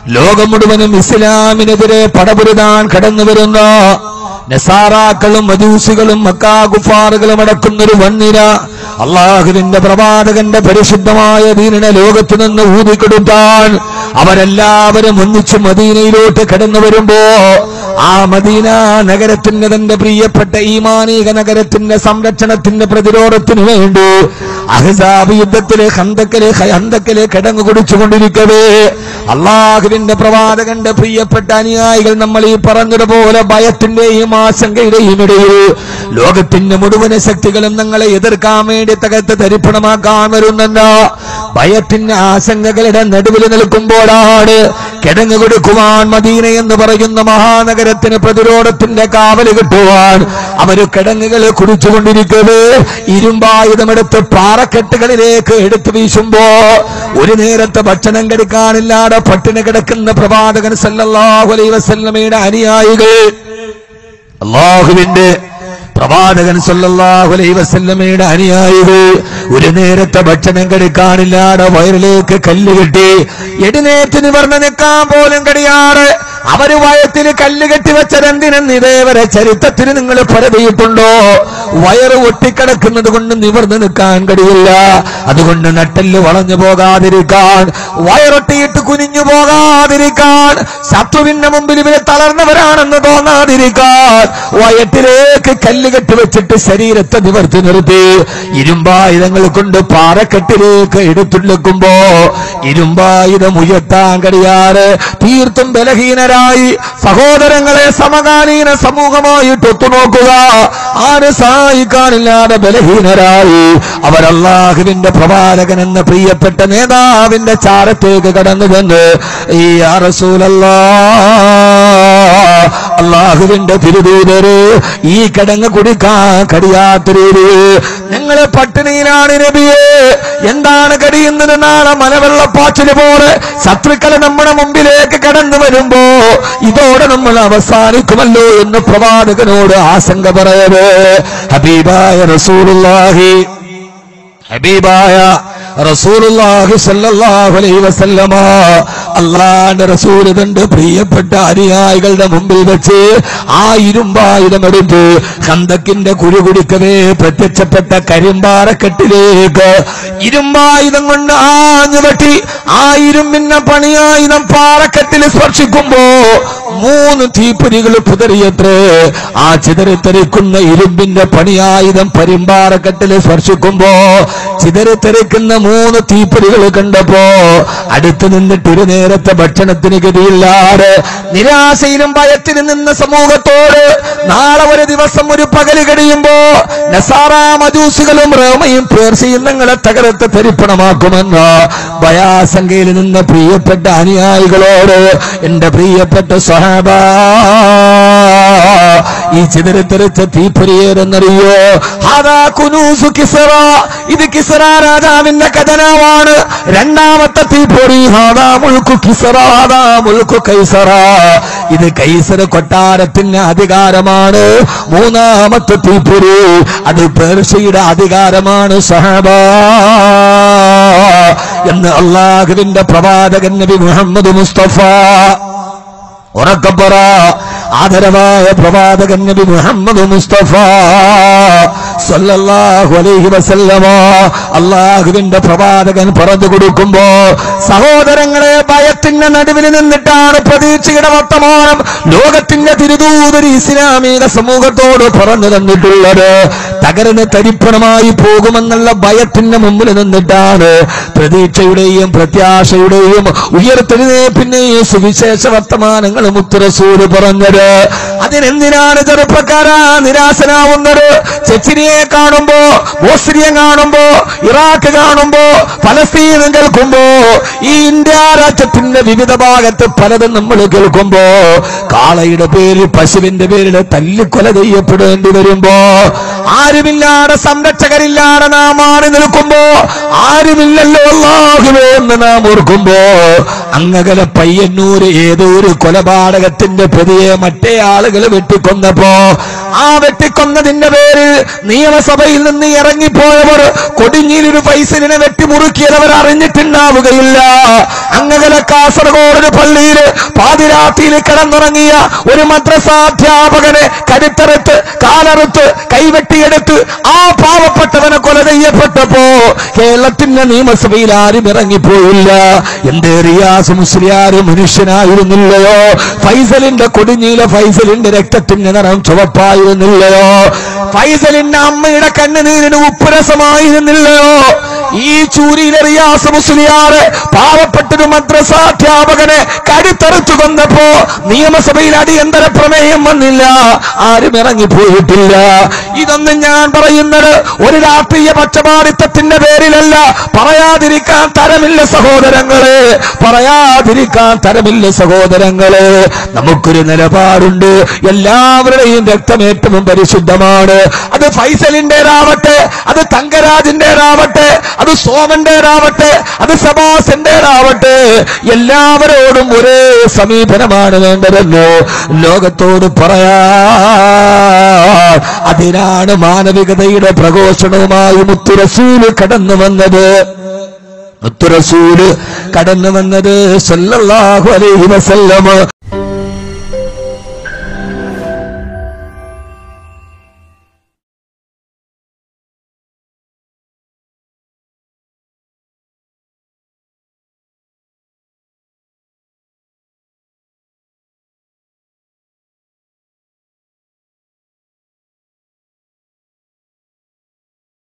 ലോകം മുഴുവനും ഇസ്ലാമിനെതിരെ പടപൊരുതാൻ കടന്നു വരുന്ന നസാറാക്കളും മജൂസികളും മക്കാ കുഫാറുകളും അടക്കുന്നൊരു വൻനിര അള്ളാഹുവിന്റെ പ്രവാചകന്റെ പരിശുദ്ധമായ ദീനിനെ ലോകത്തു നിന്ന് ഊതിക്കൊടുത്താൻ അവരെല്ലാവരും ഒന്നിച്ച് മദീനയിലോട്ട് കടന്നു വരുമ്പോ ആ മദീന നഗരത്തിന്റെ തന്റെ പ്രിയപ്പെട്ട ഈമാനീക നഗരത്തിന്റെ സംരക്ഷണത്തിന്റെ പ്രതിരോധത്തിന് വേണ്ടി അഹ്സാബ് യുദ്ധത്തിലെ ഹന്തക്കിലെ കിടങ്ങു കുടിച്ചുകൊണ്ടിരിക്കവേ അള്ളാഹുവിന്റെ പ്രവാചകന്റെ പ്രിയപ്പെട്ട അനുയായികൾ നമ്മൾ ഈ പറഞ്ഞതുപോലെ ഭയത്തിന്റെയും ആശങ്കയുടെയും ഇടയിൽ ലോകത്തിന്റെ മുഴുവൻ ശക്തികളും ഞങ്ങളെ എതിർക്കാൻ വേണ്ടി തകർത്ത് തരിപ്പണമാക്കാൻ വരുന്ന ഭയത്തിന്റെ ആശങ്കകളുടെ നടുവിൽ നിൽക്കുമ്പോഴാണ് കിടങ്ങു കൊടുക്കുവാൻ മദീന എന്ന് പറയുന്ന മഹാനഗരത്തിന് പ്രതിരോധത്തിന്റെ കാവല് കിട്ടുവാൻ അവര് കിടങ്ങുകൾ കുടിച്ചുകൊണ്ടിരിക്കവേ ഇരുമ്പായുധമെടുത്ത് പാറക്കെട്ടുകളിലേക്ക് എടുത്തു വീശുമ്പോ ഒരു നേരത്തെ ഭക്ഷണം കഴിക്കാനില്ലാതെ പട്ടിണി കിടക്കുന്ന പ്രവാചകൻ സല്ലല്ലാഹു അലൈഹി വസല്ലമയുടെ അനുയായികൾ അല്ലാഹുവിന്റെ പ്രവാചകൻ സല്ലല്ലാഹു അലൈഹി വസല്ലമയുടെ അനുയായികൾ ഒരു നേരത്തെ ഭക്ഷണം കഴിക്കാനില്ലാതെ വയറിലേക്ക് കല്ല് കെട്ടി എഴുന്നേറ്റ് നിവർന്ന് നിൽക്കാൻ പോലും കഴിയാറ് അവര് വയറ്റിൽ കല്ല് കെട്ടിവെച്ചതെന്തിനെന്ന് ഇതേവരെ ചരിത്രത്തിന് നിങ്ങൾ പരതിയിട്ടുണ്ടോ? വയറ് ഒട്ടിക്കിടക്കുന്നത് കൊണ്ട് നിവർന്ന് നിൽക്കാൻ കഴിയില്ല. അതുകൊണ്ട് നട്ടെല്ല് വളഞ്ഞു പോകാതിരിക്കാൻ, വയറൊട്ടിയിട്ട് കുനിഞ്ഞു പോകാതിരിക്കാൻ, ശത്രുവിന്റെ മുമ്പിൽ ഇവരെ തളർന്നവരാണെന്ന് തോന്നാതിരിക്കാൻ വയറ്റിലേക്ക് കല്ല് കെട്ടിവെച്ചിട്ട് ശരീരത്തെ നിവർത്തി നിർത്തി ഇരുമ്പായുധങ്ങൾ കൊണ്ട് പാറക്കെട്ടിലേക്ക് എടുത്തുള്ളിക്കുമ്പോ ഇരുമ്പായുധം ഉയർത്താൻ കഴിയാറ് തീർത്തും ബലഹീനരായി സഹോദരങ്ങളെ സമകാലീന സമൂഹമായിട്ട് ഒത്തുനോക്കുക. ആര് സഹായിക്കാനില്ലാതെ ബലഹീനരായി അവർ അല്ലാഹുവിന്റെ പ്രവാചകൻ എന്ന പ്രിയപ്പെട്ട നേതാവിന്റെ ചാരത്തേക്ക് കടന്നു ചെന്ന് ഈ യാ റസൂലല്ലാഹ്, അല്ലാഹുവിന്റെ തിരുദൂതര്, ഈ കിടങ്ങ് കുടിക്കാൻ കഴിയാത്ത രീതിയിൽ ഞങ്ങളെ പട്ടിണിയിലാണ് നബിയെ, എന്താണ് കഴിയുന്നത്? നാളെ മലവെള്ളപ്പാച്ചില് പോലെ ശത്രുക്കളെ നമ്മുടെ മുമ്പിലേക്ക് കടന്നു വരുമ്പോ ഇതോടെ നമ്മൾ അവസാനിക്കുമല്ലോ എന്ന് പ്രവാചകനോട് ആശങ്ക പറയവേ ഹബീബായ റസൂലുള്ളാഹി സ്വല്ലല്ലാഹു അലൈഹി വസല്ലമ അല്ലാഹുവിന്റെ റസൂൽ തന്റെ പ്രിയപ്പെട്ട അനുയായികളുടെ മുമ്പിൽ വെച്ച് ആ ഇരുമ്പായുധമെടുത്ത് ഖന്തക്കിന്റെ കുഴി കുടിക്കവേ പ്രത്യക്ഷപ്പെട്ട കരിമ്പാറക്കെട്ടിലേക്ക് ഇരുമ്പായുധം കൊണ്ട് ആഞ്ഞു വെട്ടി ആ ഇരുമ്പിന്റെ പണിയായുധം പാറക്കെട്ടിൽ സ്പർശിക്കുമ്പോ 3 തീപ്പൊരികൾ പുതറിയത്രേ. ആ ചിതറിത്തെറിക്കുന്ന ഇരുമ്പിന്റെ പണിയായുധം പരിമ്പാറക്കെട്ടിൽ സ്പർശിക്കുമ്പോ ചിതറിത്തെറിക്കുന്ന 3 തീപ്പൊരികൾ കണ്ടപ്പോ അടുത്ത് നിന്നിട്ട് ഒരു നേരത്തെ ഭക്ഷണത്തിന് ഗതിയില്ലാതെ നിരാശയിലും ഭയത്തിലും നിന്ന സമൂഹത്തോട് നാളെ ഒരു ദിവസം ഒരു പകല് കഴിയുമ്പോ നസാറ മജൂസികളും റോമയും പേർഷ്യയും നിങ്ങളെ തകർത്ത് തരിപ്പണമാക്കുമെന്ന ഭയാശങ്കയിൽ നിന്ന പ്രിയപ്പെട്ട അനുയായികളോട് എന്റെ പ്രിയപ്പെട്ട സ്വഹാബ, ഈ ചിതറിത്തെറിച്ച തീപ്പൊരിയേരെന്നറിയോ? ഹാദാ കുനൂസു കിസ്റ, ഇത് കിസ്റ രാജാവിന്റെ ഖജനാവാണ്. രണ്ടാമത്തെ തീപ്പൊരി ഹാദാ മുൽക്കു കിസ്റ, ഹാദാ മുൽക്കു കൈസറ, ഇത് കൈസർ കൊട്ടാരത്തിന്റെ അധികാരമാണ്. മൂന്നാമത്തെ തീപ്പൊരി അത് പേർഷ്യയുടെ അധികാരമാണ് സഹബ എന്ന് അല്ലാഹുവിന്റെ പ്രവാചകൻ നബി മുഹമ്മദ് മുസ്തഫ ഉറക്കപ്പറ. ആദരവായ പ്രവാചകൻ നബി മുഹമ്മദ് മുസ്തഫ സല്ലല്ലാഹു അലൈഹി വസല്ലമ അല്ലാഹുവിന്റെ പ്രവാചകൻ പറഞ്ഞു കൊടുക്കുമ്പോ സഹോദരങ്ങളെ ഭയത്തിന്റെ നടുവിൽ നിന്നിട്ടാണ് പ്രതീക്ഷയുടെ വർത്തമാനം ലോകത്തിന്റെ തിരുദൂതർ ഇസ്ലാമിക സമൂഹത്തോട് പറഞ്ഞു തന്നിട്ടുള്ളത്. തകർന്ന് തരിപ്പണമായി പോകുമെന്നുള്ള ഭയത്തിന്റെ മുമ്പിൽ നിന്നിട്ടാണ് പ്രതീക്ഷയുടെയും പ്രത്യാശയുടെയും ഉയർത്തെഴുന്നേൽപ്പിന്റെയും സുവിശേഷ വർത്തമാനങ്ങൾ മുത്ത് റസൂല് പറഞ്ഞത്. അതിനെന്തിനാണ് ചെറുപ്പക്കാരാ നിരാശനാവുന്നത്? ചെച്ചിനിയെ കാണുമ്പോ, ബോസ്നിയ കാണുമ്പോ, ഇറാഖ് കാണുമ്പോ, ഫലസ്തീൻ കേൾക്കുമ്പോ, ഈ ഇന്ത്യ രാജ്യത്തിന്റെ വിവിധ ഭാഗത്ത് പലതും നമ്മൾ കേൾക്കുമ്പോ കാളയുടെ പേരിൽ, പശുവിന്റെ പേരിൽ തല്ലിക്കൊല ചെയ്യപ്പെടേണ്ടി വരുമ്പോ, ആരുമില്ലാതെ സംരക്ഷകരില്ലാതെ നാം മാറി നിൽക്കുമ്പോ, ആരുമില്ലല്ലോ അല്ലാഹുവേ എന്ന് നാം ഓർക്കുമ്പോ, അങ്ങകലെ പയ്യന്നൂര് ഏതോ ഒരു കൊലപാതകത്തിന്റെ പ്രതിയെ മറ്റേ ആളുകൾ വെട്ടിക്കൊന്നപ്പോ ആ വെട്ടിക്കൊന്നതിന്റെ പേരിൽ നിയമസഭയിൽ നിന്ന് ഇറങ്ങിപ്പോയവർ കൊടിഞ്ഞിലൊരു ഫൈസലിനെ വെട്ടിമുറുക്കിയത് അവർ അറിഞ്ഞിട്ടുണ്ടാവുകയില്ല. അങ്ങകല കാസർഗോഡ് ഒരു പള്ളിയിൽ പാതിരാത്രിയിൽ കിടന്നുറങ്ങിയ ഒരു മദ്രസാധ്യാപകനെ കരുത്തറുത്ത് കാലറുത്ത് കൈവെട്ടിയെടുത്ത് ആ പാവപ്പെട്ടവനെ കൊല ചെയ്യപ്പെട്ടപ്പോ കേരളത്തിന്റെ നിയമസഭയിൽ ആരും ഇറങ്ങിപ്പോയില്ല. എന്തേ റിയാസ് മുസ്ലിയാർ മനുഷ്യനായിരുന്നില്ലയോ? ഫൈസലിന്റെ കൊടിഞ്ഞീല, ഫൈസലിന്റെ രക്തത്തിന്റെ നിറം ചുവപ്പായിരുന്നില്ലയോ? ഫൈസലിന്റെ അമ്മയുടെ കണ്ണുനീരിന് ഉപ്പുരസമായിരുന്നില്ലയോ? ഈ ചൂരിയിലെ റിയാസ് മുസ്ലിയാർ പാവപ്പെട്ടൊരു മദ്രസാധ്യാപകനെ കരുത്തറുത്തു കൊന്നപ്പോ നിയമസഭയിൽ അടിയന്തര പ്രമേയം വന്നില്ല, ആരും ഇറങ്ങിപ്പോയിട്ടില്ല. ഇതൊന്നും ഞാൻ പറയുന്നത് ഒരു രാഷ്ട്രീയ പക്ഷപാതിത്വത്തിന്റെ പേരിലല്ല. പറയാതിരിക്കാൻ തരമില്ല സഹോദരങ്ങളെ, പറയാതിരിക്കാൻ തരമില്ല സഹോദരങ്ങളെ. നമുക്കൊരു നിലപാടുണ്ട്. എല്ലാവരുടെയും രക്തം ഏറ്റവും പരിശുദ്ധമാണ്. അത് ഫൈസലിന്റേതാവട്ടെ, അത് തങ്കരാജിന്റേതാവട്ടെ, അത് സോമന്റേതാവട്ടെ, അത് സബാസിന്റേതാവട്ടെ, എല്ലാവരോടും ഒരേ സമീപനമാണ് വേണ്ടതെന്നോ ലോകത്തോട് പറയാ. അതിനാണ് മാനവികതയുടെ പ്രഘോഷണവുമായി മുത്തുറസൂല് കടന്നു വന്നത്. മുത്തുറസൂല് കടന്നു വന്നത് സല്ലല്ലാഹു അലൈഹി വസല്ലം